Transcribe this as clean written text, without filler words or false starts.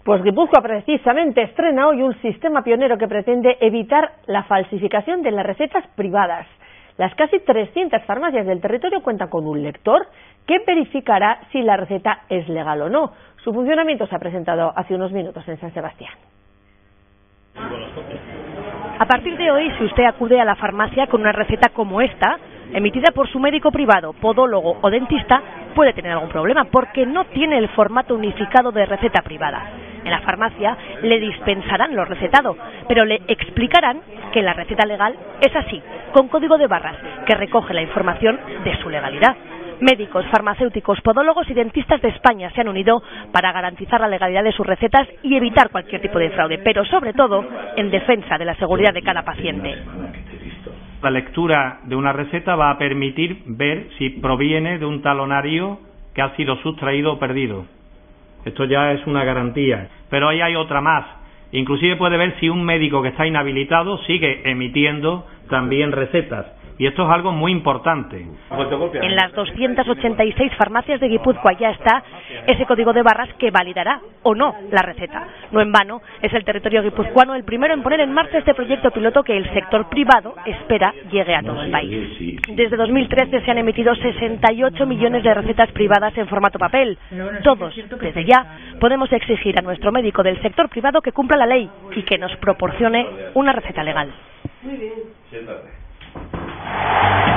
Pues Guipúzcoa precisamente estrena hoy un sistema pionero que pretende evitar la falsificación de las recetas privadas. Las casi 300 farmacias del territorio cuentan con un lector que verificará si la receta es legal o no. Su funcionamiento se ha presentado hace unos minutos en San Sebastián. A partir de hoy, si usted acude a la farmacia con una receta como esta, emitida por su médico privado, podólogo o dentista, puede tener algún problema porque no tiene el formato unificado de receta privada. En la farmacia le dispensarán lo recetado, pero le explicarán que la receta legal es así, con código de barras, que recoge la información de su legalidad. Médicos, farmacéuticos, podólogos y dentistas de España se han unido para garantizar la legalidad de sus recetas y evitar cualquier tipo de fraude, pero sobre todo en defensa de la seguridad de cada paciente. La lectura de una receta va a permitir ver si proviene de un talonario que ha sido sustraído o perdido. Esto ya es una garantía. Pero ahí hay otra más. Inclusive puede ver si un médico que está inhabilitado sigue emitiendo también recetas. Y esto es algo muy importante. En las 286 farmacias de Guipúzcoa ya está ese código de barras que validará o no la receta. No en vano, es el territorio guipuzcoano el primero en poner en marcha este proyecto piloto que el sector privado espera llegue a todo el país. Desde 2013 se han emitido 68 millones de recetas privadas en formato papel. Todos, desde ya, podemos exigir a nuestro médico del sector privado que cumpla la ley y que nos proporcione una receta legal. Muy bien. Siéntate.